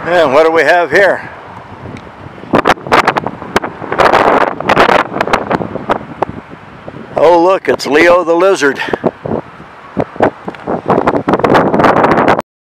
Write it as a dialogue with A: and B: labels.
A: And what do we have here? Oh look, it's Leo the lizard.